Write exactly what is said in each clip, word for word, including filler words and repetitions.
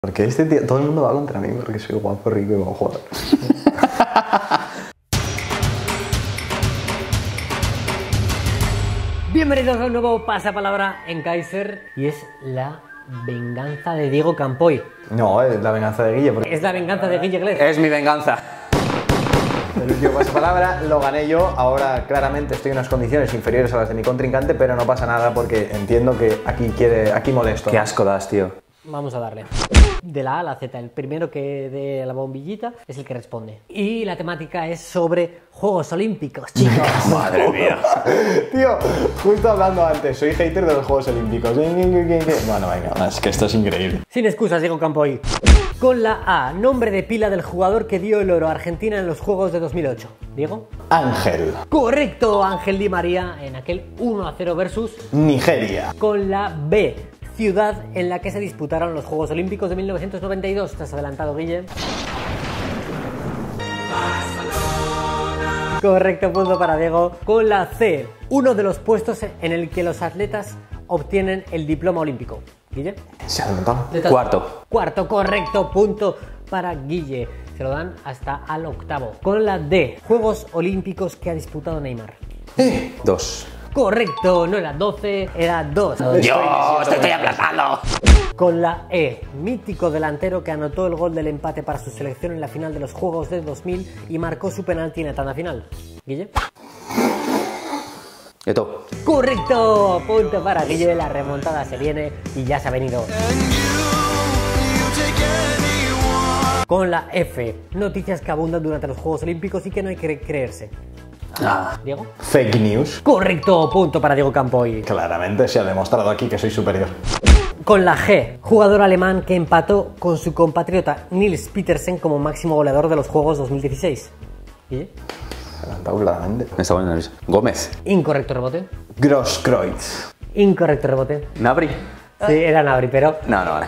Porque este tío, todo el mundo va contra mí porque soy guapo, rico y buen jugador. Bienvenidos a un nuevo pasapalabra en Kaiser y es la venganza de Diego Campoy. No, es la venganza de Guille. Porque Es la venganza de Guille Glez. Es mi venganza. el último pasapalabra lo gané yo. Ahora claramente estoy en unas condiciones inferiores a las de mi contrincante, pero no pasa nada porque entiendo que aquí quiere, aquí molesto. Qué asco das, tío. Vamos a darle. De la A a la Z, el primero que dé la bombillita es el que responde. Y la temática es sobre Juegos Olímpicos, chicos. Madre mía. Tío, justo hablando antes, soy hater de los Juegos Olímpicos. Bueno, venga, es que esto es increíble. Sin excusas, Diego Campoy. Con la A, nombre de pila del jugador que dio el oro a Argentina en los Juegos de dos mil ocho. ¿Diego? Ángel. Correcto, Ángel Di María en aquel uno a cero versus. Nigeria. Con la B, ciudad en la que se disputaron los Juegos Olímpicos de mil novecientos noventa y dos. Te has adelantado, Guille. Correcto, punto para Diego. Con la C, uno de los puestos en el que los atletas obtienen el diploma olímpico. Guille. Se ha adelantado. Cuarto. Cuarto, correcto, punto para Guille. Se lo dan hasta al octavo. Con la D, Juegos Olímpicos que ha disputado Neymar. Eh. Dos. Correcto, no era doce, era dos. ¡Dios! ¡Te estoy aplazando! Con la E, mítico delantero que anotó el gol del empate para su selección en la final de los Juegos de dos mil y marcó su penalti en la tanda final. ¿Guille? Eto. ¡Correcto! Punto para Guille, la remontada se viene y ya se ha venido. Con la F, noticias que abundan durante los Juegos Olímpicos y que no hay que creerse. Ah. ¿Diego? Fake news. Correcto, punto para Diego Campoy. Claramente se ha demostrado aquí que soy superior. Con la G, jugador alemán que empató con su compatriota Nils Petersen como máximo goleador de los Juegos dos mil dieciséis. ¿Y? Adelantado claramente. Me está poniendo nervioso. Gómez. Incorrecto rebote. Grosskreutz. Incorrecto rebote. Nabri. Sí, era Nabri, pero... No, no vale.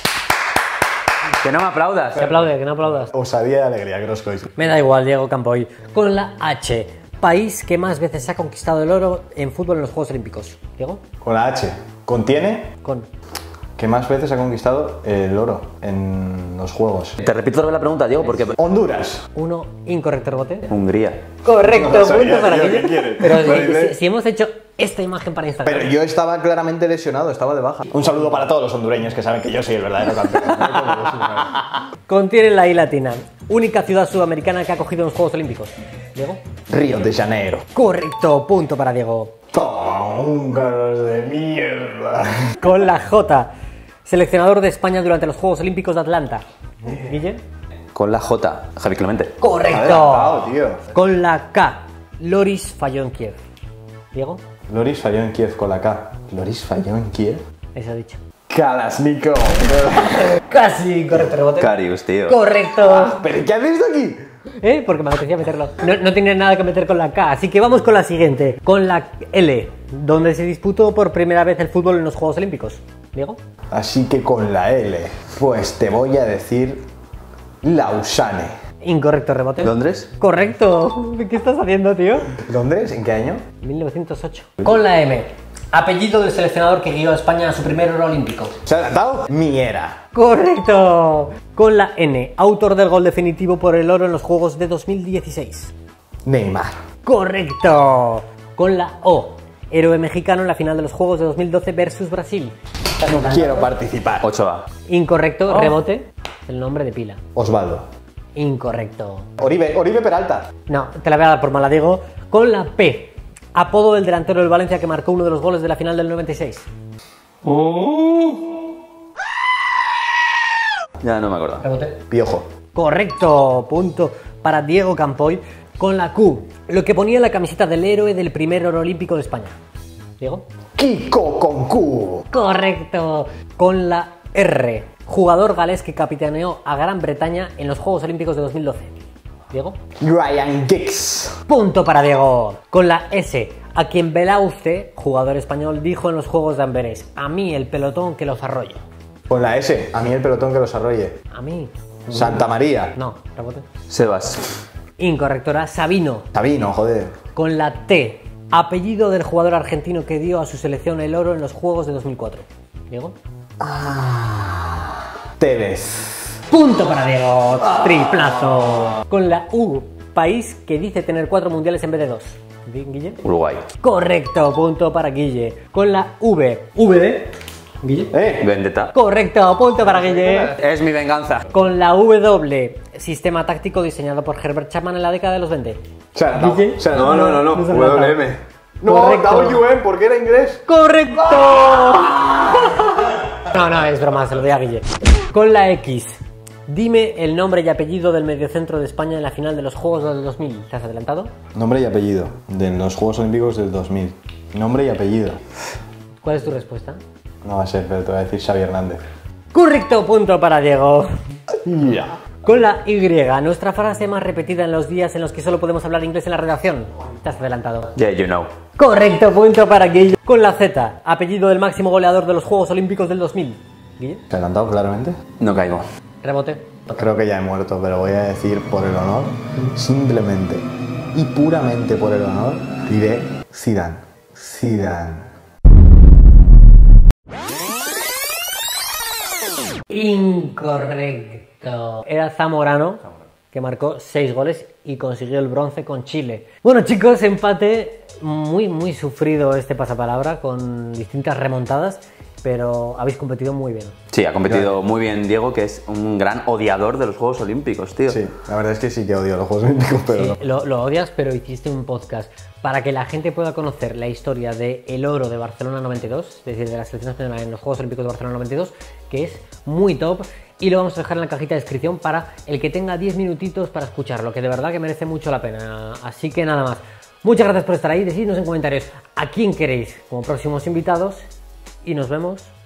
Que no me aplaudas. Se aplaude, que no aplaudas. Osadía y alegría, Grosskreutz. Me da igual, Diego Campoy. Con la H, país que más veces ha conquistado el oro en fútbol en los Juegos Olímpicos. ¿Diego? Con la H. Contiene Con... que más veces ha conquistado el oro en los Juegos. Te repito otra vez la pregunta, Diego, porque... Honduras. Uno, incorrecto rebote. Hungría. Correcto, No sabía, punto para tío, Guille. ¿qué quieres? Pero Pero si, dice- si- si hemos hecho esta imagen para Instagram... Pero yo estaba claramente lesionado, estaba de baja. Un saludo para todos los hondureños que saben que yo soy el verdadero campeón. Contiene la I latina. Única ciudad sudamericana que ha cogido los Juegos Olímpicos. ¿Diego? Río de Janeiro. Correcto, punto para Diego. ¡Toma, húngaros de mierda! Con la J, seleccionador de España durante los Juegos Olímpicos de Atlanta. ¿Guille? Con la J. Javi Clemente. Correcto. Adelantado, tío. Con la K, Loris falló en Kiev. ¿Diego? Loris falló en Kiev con la K. ¿Loris falló en Kiev? Eso ha dicho. Kalashnikov. Casi, correcto rebote. Carius, tío. Correcto. ¿Pero qué haces aquí? ¿Eh? Porque me apetecía meterlo. No, no tenía nada que meter con la K, así que vamos con la siguiente. Con la L, donde se disputó por primera vez el fútbol en los Juegos Olímpicos. ¿Diego? Así que con la L, pues te voy a decir Lausanne. Incorrecto rebote. ¿Londres? Correcto. ¿Qué estás haciendo, tío? ¿Londres? ¿En qué año? mil novecientos ocho. Con la M, apellido del seleccionador que guió a España a su primer oro olímpico. ¿Se ha adelantado? Miera. Correcto. Con la N, autor del gol definitivo por el oro en los Juegos de dos mil dieciséis. Neymar. Correcto. Con la O, héroe mexicano en la final de los Juegos de dos mil doce versus Brasil. No quiero participar. Ochoa. Incorrecto, rebote, el nombre de pila. Osvaldo. Incorrecto. Oribe, Oribe Peralta. No, te la voy a dar por mala, Diego. Con la P, apodo del delantero del Valencia que marcó uno de los goles de la final del noventa y seis. Ya no me acuerdo. Rebote. Piojo. Correcto, punto para Diego Campoy. Con la Q, lo que ponía en la camiseta del héroe del primer oro olímpico de España. ¿Diego? Kiko Concu. Correcto. Con la R, jugador galés que capitaneó a Gran Bretaña en los Juegos Olímpicos de dos mil doce. ¿Diego? Ryan Giggs. Punto para Diego. Con la S, a quien Belauce, jugador español, dijo en los Juegos de Amberes: a mí el pelotón que los arrolla. Con la S, a mí el pelotón que los arrolle. A mí. Santa María. No, rebote. Sebas. Incorrecto, era Sabino. Sabino, joder. Con la T, apellido del jugador argentino que dio a su selección el oro en los Juegos de dos mil cuatro. ¿Diego? Ah. Tevez. Punto para Diego. Triplazo. Con la U, país que dice tener cuatro mundiales en vez de dos. ¿Guille? Uruguay. Correcto, punto para Guille. Con la V, V de Guille. ¿Eh? Vendetta. Correcto, punto para Guille. Es mi venganza. Con la W, sistema táctico diseñado por Herbert Chapman en la década de los veinte. Se ha adelantado. Guille. Se ha No, adelantado. no, no, no. se ha W adelantado. M. No, Correcto. W M, porque era inglés. ¡Correcto! No, no, es broma, se lo doy a Guille. Con la X, dime el nombre y apellido del mediocentro de España en la final de los Juegos del dos mil. ¿Te has adelantado? Nombre y apellido de los Juegos Olímpicos del dos mil. Nombre y apellido. ¿Cuál es tu respuesta? No va a ser, pero te voy a decir Xavi Hernández. Correcto, punto para Diego. Ya. Con la Y, nuestra frase más repetida en los días en los que solo podemos hablar inglés en la redacción. Te has adelantado. Yeah, you know. Correcto, punto para Guille. Con la Z, apellido del máximo goleador de los Juegos Olímpicos del dos mil. Guille, ¿Se ha adelantado claramente? No caigo. rebote. Creo que ya he muerto, pero voy a decir por el honor, simplemente y puramente por el honor, diré Zidane. Zidane. Incorrecto. Era Zamorano, que marcó seis goles y consiguió el bronce con Chile. Bueno, chicos, empate muy, muy sufrido este pasapalabra, con distintas remontadas, pero habéis competido muy bien. Sí, ha competido muy bien Diego, que es un gran odiador de los Juegos Olímpicos, tío. Sí, la verdad es que sí que odio los Juegos Olímpicos, pero Sí, no. lo, lo odias, pero hiciste un podcast para que la gente pueda conocer la historia del oro de Barcelona noventa y dos, es decir, de la selección española en los Juegos Olímpicos de Barcelona noventa y dos, que es muy top, y lo vamos a dejar en la cajita de descripción para el que tenga diez minutitos para escucharlo, que de verdad que merece mucho la pena. Así que nada más. Muchas gracias por estar ahí, decidnos en comentarios a quién queréis como próximos invitados y nos vemos